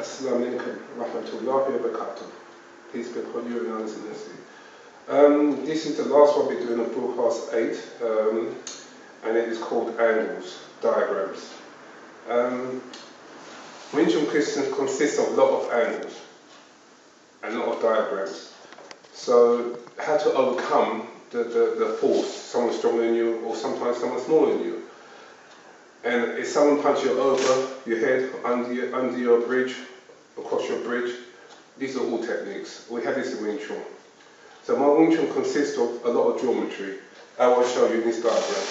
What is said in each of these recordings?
Assalamu alaikum rahmatullahi wa barakatuh. Peace be upon you and others in this. This is the last one we're doing of broadcast 8, and it is called angles, diagrams. Wing Chun consists of a lot of angles and a lot of diagrams. So how to overcome the force, someone stronger than you or sometimes someone smaller than you. And if someone punches you over your head, under your bridge, across your bridge, these are all techniques. We have this in Wing Chun. So my Wing Chun consists of a lot of geometry. I will show you in this diagram.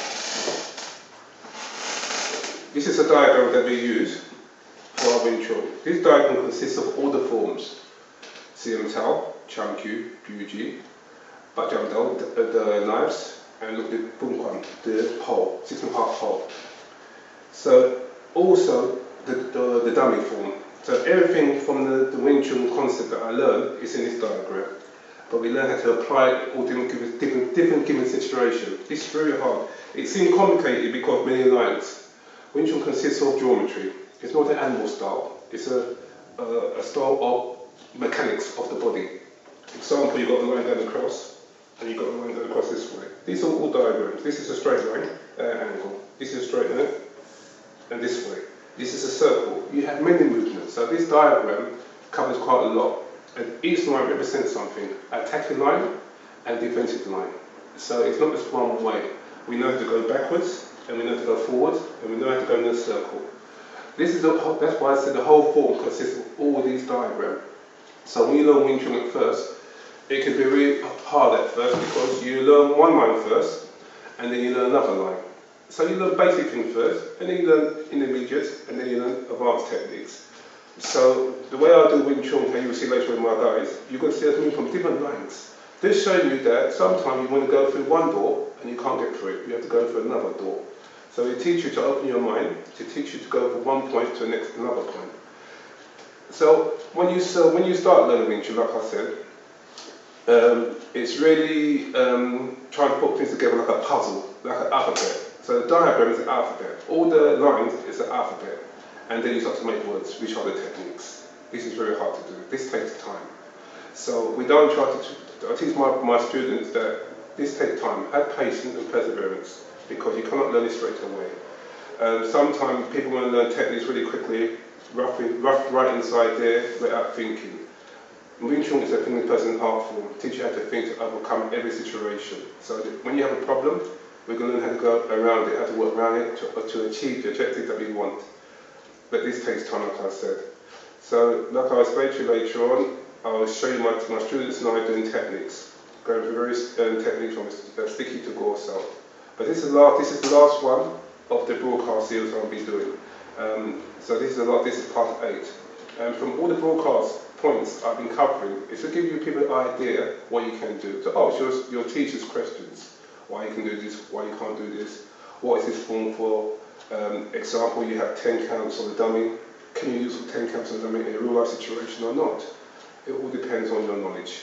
This is a diagram that we use for our Wing Chun. This diagram consists of all the forms. Siam Tao, Chang Q, Buji, Bajam Dao, the knives, and look at Bung Kwan, the pole, 6.5 pole. So also the dummy form. So everything from the Wing Chun concept that I learned is in this diagram. But we learn how to apply it all different given situation. This is very hard. It seems complicated because many lines. Wing Chun consists of geometry. It's not an animal style. It's a style of mechanics of the body. For example, you've got the line going across, and you've got the line going across this way. These are all diagrams. This is a straight line, angle. This is a straight line, and this way. This is a circle. You have many movements. So this diagram covers quite a lot. And each line represents something. Attacking line and defensive line. So it's not just one way. We know how to go backwards, and we know how to go forward, and we know how to go in a circle. That's why I said the whole form consists of all these diagrams. So when you learn Wing Chun at first, it can be really hard at first because you learn one line first, and then you learn another line. So you learn basic things first, and then you learn intermediates, and then you learn advanced techniques. So the way I do Wing Chun, and you'll see later with my guys, you're going to see us move from different lines. This showing you that sometimes you want to go through one door, and you can't get through it. You have to go through another door. So we teach you to open your mind, to teach you to go from one point to another point. So when you start learning Wing Chun, like I said, it's really trying to put things together like a puzzle, like an alphabet. So the diagram is an alphabet. All the lines is an alphabet. And then you start to make words, which are the techniques. This is very hard to do. This takes time. So we don't try to, I teach my students that this takes time. Have patience and perseverance, because you cannot learn it straight away. Sometimes people want to learn techniques really quickly, rough right inside there, without thinking. Wing Chun is a thinking person art form. Teach you how to think to overcome every situation. So when you have a problem, we're going to learn how to go around it, how to work around it to achieve the objective that we want. But this takes time, like I said. So, like I will explain to you later on, I will show you my students and I doing techniques, going through various techniques from sticky to gorso. But this is the last one of the broadcast series I'll be doing. So this is part 8. And from all the broadcast points I've been covering, it's to give you people an idea what you can do. To ask your teachers questions. Why you can do this, why you can't do this, what is this form for? Example, you have 10 counts on the dummy. Can you use 10 counts on the dummy in a real life situation or not? It all depends on your knowledge.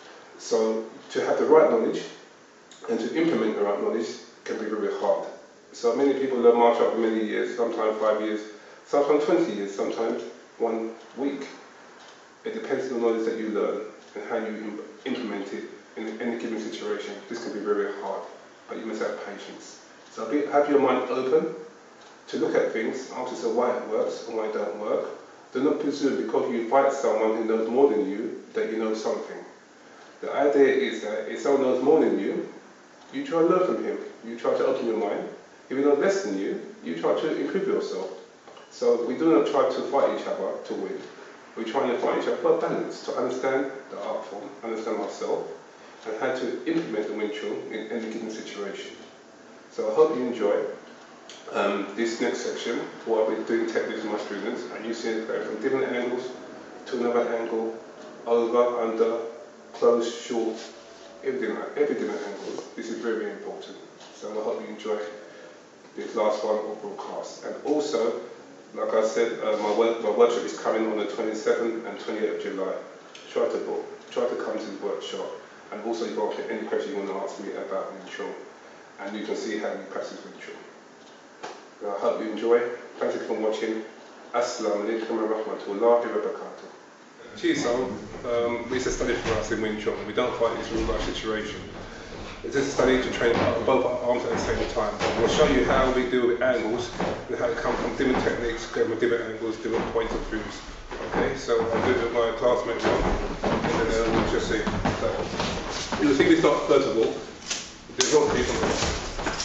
So to have the right knowledge and to implement the right knowledge can be very hard. So many people learn martial art for many years, sometimes 5 years, sometimes 20 years, sometimes 1 week. It depends on the knowledge that you learn and how you implement it in any given situation. This can be very hard, but you must have patience. So have your mind open to look at things, ask yourself why it works and why it don't work. Do not presume because you fight someone who knows more than you that you know something. The idea is that if someone knows more than you, you try to learn from him. You try to open your mind. If he knows less than you, you try to improve yourself. So we do not try to fight each other to win. We're trying to fight each other for balance, to understand the art form, understand myself, and how to implement the Wing Chun in any given situation. So I hope you enjoy this next section, where I'll be doing techniques with my students, and you see it going from different angles to another angle, over, under, close, short, every different angles. This is very, very important. So I hope you enjoy this last one of broadcast. And also, like I said, my workshop is coming on the 27th and 28th of July. Try to come to the workshop. And also, you've got any questions you want to ask me about Wing Chun, and you can see how we practice Wing Chun. I hope you enjoy. Thank you for watching. Assalamu alaikum wa rahmatullahi wa barakatuh. Qigong is a study for us in Wing Chun. We don't fight this real life situation. It's just a study to train both our arms at the same time. We'll show you how we deal with angles and how it comes from different techniques, going with different angles, different points of views. Okay, so I'll do it with my classmates and then we'll just see. So, you'll see we start first of all. There's no people here.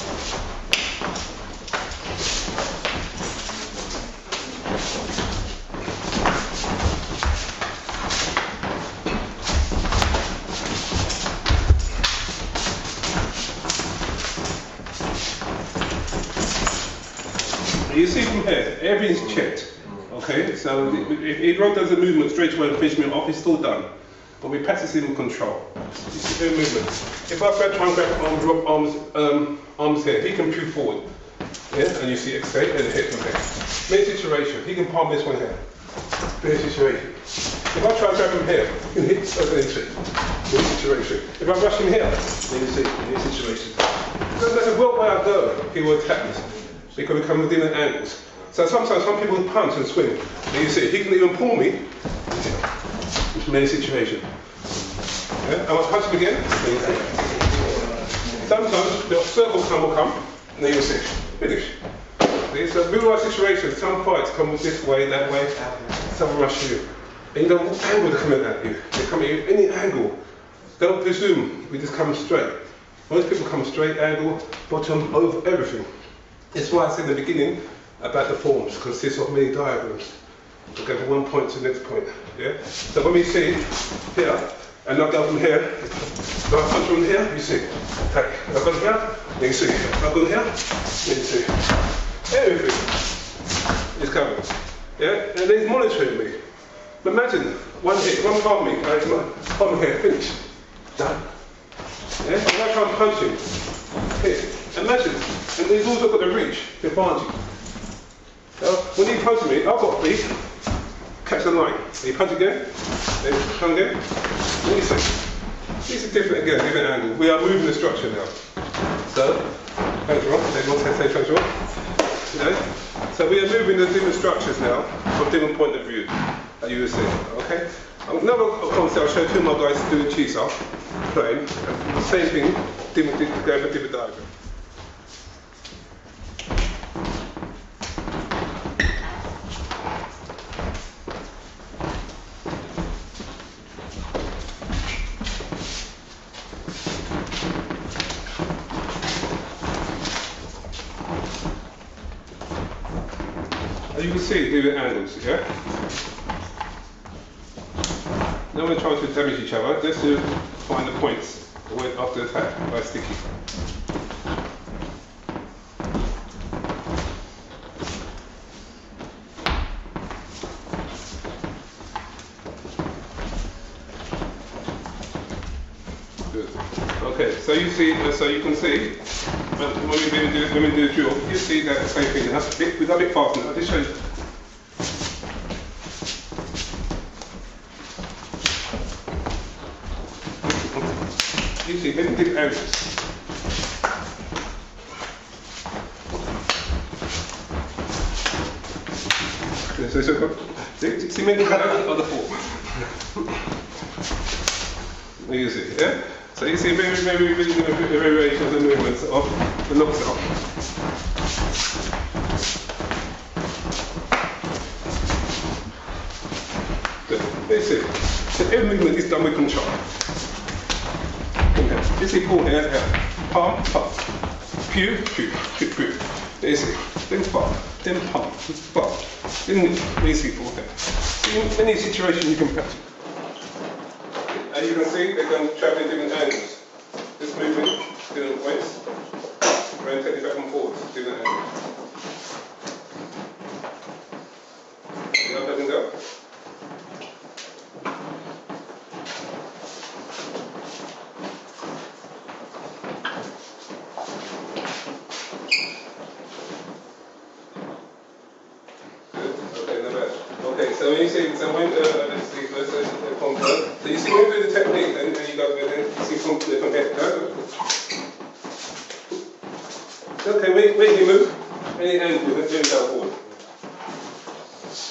You see from here, everything's checked. Okay, so if Edron does a movement straight away and finish me off, it's still done. But we practice it in control. You see the movement. If I try and grab drop arms here, he can move forward. Yeah, and you see extend and hit from here. Main situation, he can palm this one here. Main situation. If I try and grab him here, he can hit into it. Main situation. If I rush him here, then you see, main situation. Doesn't matter what way I go, he will attack me. Because we come with different angles. So sometimes some people punch and swing. And you see, he can even pull me. Which main situation. Yeah? I want to punch him again. Sometimes the circle will come, and then you see, finish. It's a real life situation. Some fights come this way, that way, some rush you. And you don't know what angle they're coming at you. They come at you any angle. Don't presume we just come straight. Most people come straight angle, bottom, over, everything. That's why I said in the beginning about the forms consist of many diagrams. We go from one point to the next point. Yeah? So when we see here, and I go from here, so I punch from here, you see. Hey, I go here, then you see. I go here, then you see. Everything is covered. Yeah? And he's monitoring me. But imagine, one hit, one palm me, palm here, finish. Done. Yeah? And I try and punch him. Hit. Imagine, and he's also got the reach to advantage you. So when he punches me, I've got feet, catch the line. He punch again, then punch again. What do you see? This is different again, different angle. We are moving the structure now. So, thanks Rob, everyone say thanks Rob. You know? So we are moving the different structures now from different point of view that you will see. Okay? Another concept I'll show two of my guys doing Qigong, playing, the same thing, go for different diagram. As you can see, different angles, yeah? Now we're trying to damage each other, just to find the points after attack by sticky. Good. Okay, so you see, so you can see, when we do the drill, you see that the same thing. It has to be a bit faster. I'll just show you. You see, many different angles. See many other four. You see, yeah? So you see very variations of the movements of the knockdown. Good. You see, so every movement is done with control. Okay. You see, pull here, palm, palm, pew, pew, pew, pew. You see, then palm, then palm, palm. Then you see, pull here. See, in any situation you can practice. As you can see, they're going to travel in different angles. This movement, different points. Rotate it back and forward, different angles. See how that can go? Okay, so when you see, let's see, so you see when we do the technique, and you guys go there, you see from here, okay, when you move, any angle, then go forward.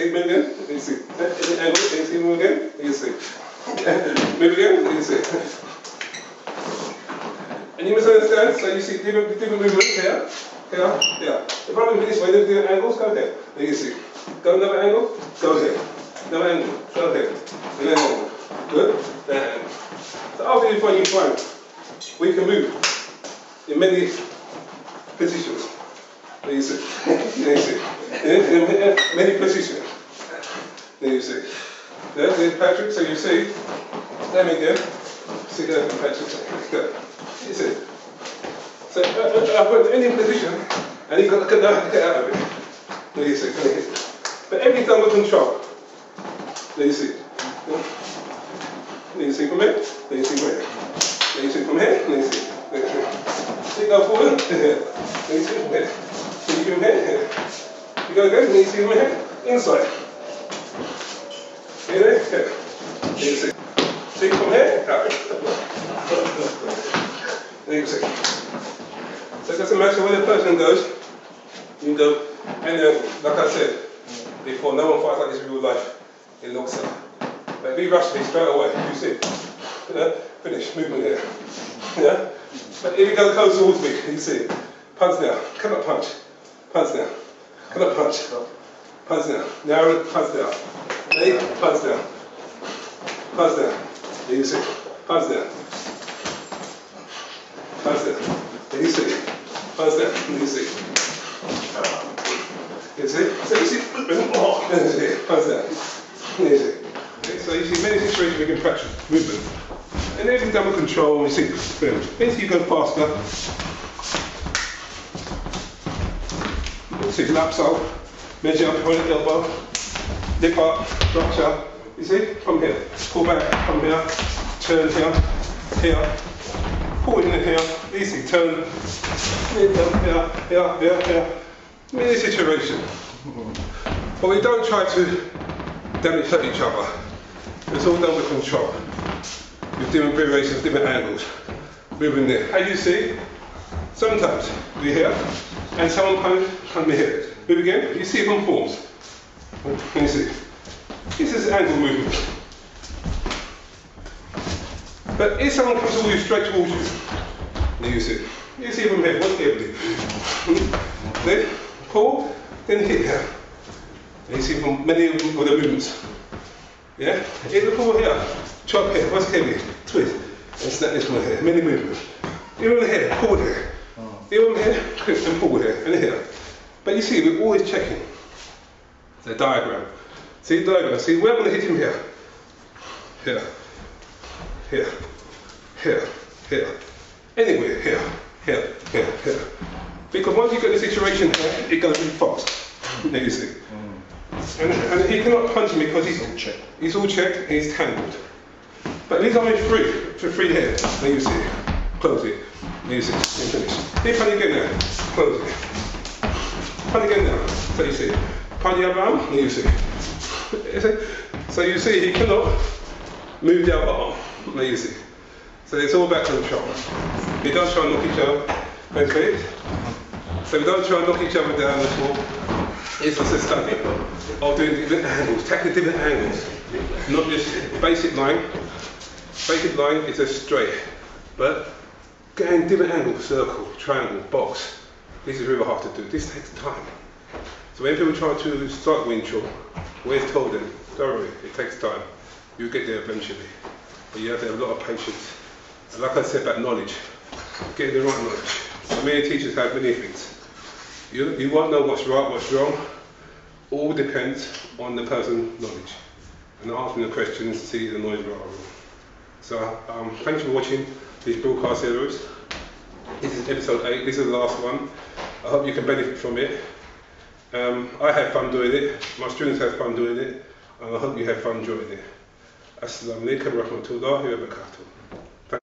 see, move again, let you see. Angle, let you see, move again, let you see. Move again, let you see. And you must understand, so you see different movements here, here, here. If I move this way, there's different angles, go here, let you see. Go another angle, go here. Another angle, go here. Another angle. Good? That angle. So after you find we can move in many positions. There you see. There you see. In many positions. There you see. There's Patrick, so you see. Let me again. See there, Patrick. There. You see. So I've got any position, and you've got to get out of it. There you see. But everything done with control. There you see. There you see from here. There you see from here. There you see from here. There you see. There you see. So you go forward. There you see from here. So you go from here. You go again. There you see from here. Inside. There you see. See from here. Out. There you see. So it doesn't matter where the person goes. You can go. And like I said before, no one fights like this in real life. It looks up. But if he rushed me straight away, you see. Finish, movement here. Yeah? But if he goes close towards me, you see. Punch now. Cannot punch. Punch now. Cannot punch. Punch now. Narrow, punch now. Leg, punch now. Punch now. There you see. Punch now. Punch now. There you see. Punch now. There you see. You see? So you see. Punch now. There you see. Okay, so you see many situations we can practice movement. And everything done with control, you see, basically you go faster. You see, laps up, measure up, point at the elbow, dip up, structure. You see, from here, pull back, come here, turn here, here, pull in here, easy, turn, here. Many situations. But we don't try to damage hurt each other. It's all done with control. With different variations, different angles. Moving there. As you see, sometimes we're here, and someone come here. Move again, you see it from forms. Can you see? This is angle movement. But if someone comes all you straight towards you, then you see. You see from here, what's carefully. Then pull, then hit here. And you see from many of the movements. Yeah? If you pull here, chop here, what's heavy? Twist. And snap this one here. Many movements. Even here, pull here. Even here, twist and pull here. And here. But you see, we're always checking the diagram. See the diagram? See, we're going to hit him here. Here. Here. Here. Here. Anywhere. Here. Here. Because once you get the situation here, it goes really fast. There you see. And he cannot punch me because he's all checked and he's tangled. But at least I'm in free here. There you see. Close it. There you see. And finish. Here, punch again now. Close it. Punch again now. So you see. Punch the other arm. There you see. So you see, he cannot move the other arm. There you see. So it's all about control. We don't try and knock each other. Okay? So we don't try and knock each other down the floor. It's just a study of doing different angles, tackling different angles. Not just basic line. Basic line is a straight. But getting different angles, circle, triangle, box. This is really hard to do. This takes time. So when people try to start Wing Chun, we always told them, don't worry, it takes time. You'll get there eventually. But you have to have a lot of patience. And like I said about knowledge, getting the right knowledge. So many teachers have many things. You won't know what's right, what's wrong. All depends on the person's knowledge. And ask them the questions to see the knowledge right or wrong. So thanks for watching this broadcast series. This is episode 8, this is the last one. I hope you can benefit from it. I had fun doing it, my students had fun doing it, and I hope you had fun enjoying it. Assalamu alaikum wa rahmatullahi wa barakatuh.